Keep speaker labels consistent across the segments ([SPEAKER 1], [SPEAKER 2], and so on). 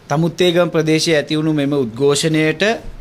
[SPEAKER 1] තමුත්තේගම ප්‍රදේශයේ ඇති වුණු මෙම උද්ඝෝෂණයට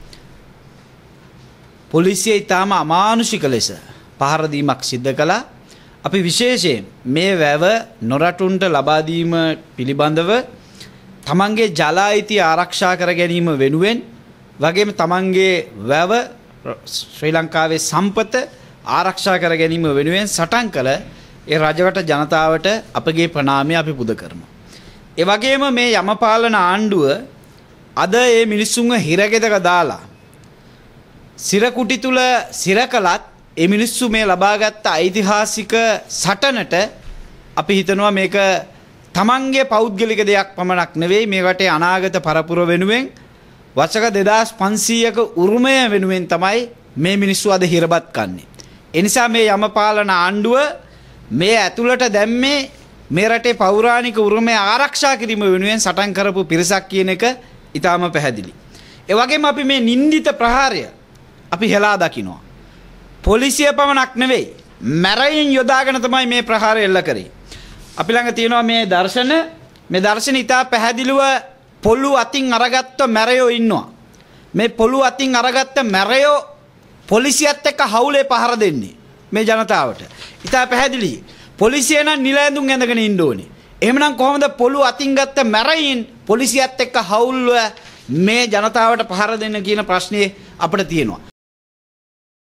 [SPEAKER 1] පොලිසිය ඊටම අමානුෂික ලෙස පහර දීමක් සිදු කළා. අපි විශේෂයෙන් මේ වැව නොරටුන්ට ලබා දීම පිළිබඳව තමන්ගේ ජල අයිතිය ආරක්ෂා කර ගැනීම වෙනුවෙන් වගේම තමන්ගේ වැව ශ්‍රී ලංකාවේ සම්පත ආරක්ෂා කර ගැනීම වෙනුවෙන් සටන් කළ ඒ රජවට ජනතාවට අපගේ ප්‍රණාමය අපි පුද කරනවා. ඒ වගේම මේ යමපාලන ආණ්ඩුව අද මේ මිනිස්සුන්ව හිරගෙදක දාලා සිරකුටි තුල සිර කළත් මේ මිනිස්සු මේ ලබාගත් ඓතිහාසික සටනට අපි හිතනවා මේක තමන්ගේ පෞද්ගලික දෙයක් පමණක් නෙවෙයි මේ රටේ අනාගත පරපුර වෙනුවෙන් වසක 2500ක උරුමය වෙනුවෙන් තමයි මේ මිනිස්සු අද හිරබත් කන්නේ. ඒ නිසා මේ යමපාලන ආණ්ඩුව මේ ඇතුළට දැම්මේ මේ රටේ පෞරාණික උරුමය ආරක්ෂා කිරීම වෙනුවෙන් සටන් කරපු පිරිසක් කියන එක ඊටාම පැහැදිලි. ඒ වගේම අපි මේ නින්දිත ප්‍රහාරය අපි හෙලා දකිනවා. පොලිසිය පමණක් නෙවෙයි මැරයින් යොදාගෙන තමයි මේ ප්‍රහාරය එල්ල කරේ. අපි ළඟ තියෙනවා මේ දර්ශන ඉතා පැහැදිලිව පොළු අතින් අරගත්ත මැරයෝ ඉන්නවා. මේ පොළු අතින් අරගත්ත මැරයෝ පොලිසියත් එක්ක හවුලේ පහර දෙන්නේ මේ ජනතාවට. ඉතා පැහැදිලි. පොලිසිය නම් නිල ඇඳුම් ඇඳගෙන ඉන්න ඕනේ. එහෙමනම් කොහොමද පොළු අතින් ගත්ත මැරයින් පොලිසියත් එක්ක හවුල්ව මේ ජනතාවට පහර දෙන්න කියන ප්‍රශ්නේ අපිට තියෙනවා.